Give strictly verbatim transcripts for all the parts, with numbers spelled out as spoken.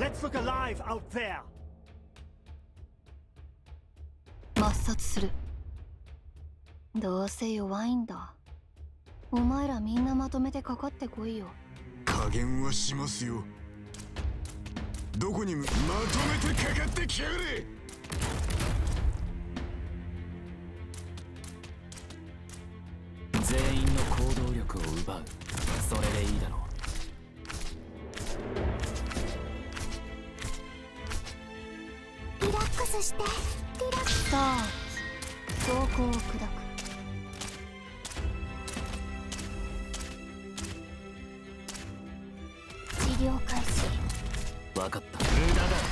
Let's look alive out there. 抹殺する。どうせ弱いんだ。お前らみんなまとめてかかってこいよ。 加減はしますよ。どこにもまとめてかかってきやがれ。 全員の行動力を奪う。それでいいだろう。 リラックスして。リラックス。さあ、走行を砕く。治療開始。 分かった。無駄だ。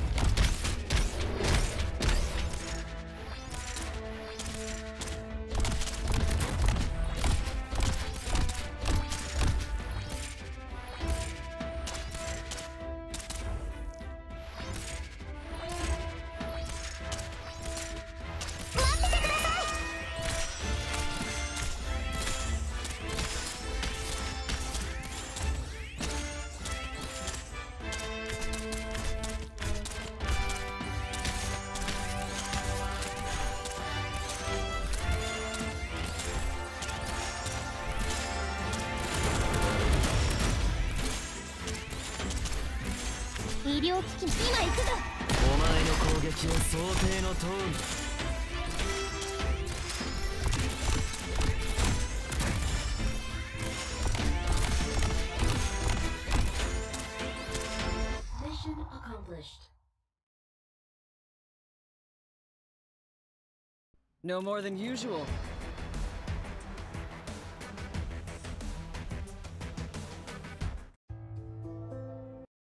医療機器、今行くぞ。 お前の攻撃は想定の通りだ。 Mission accomplished. No more than usual.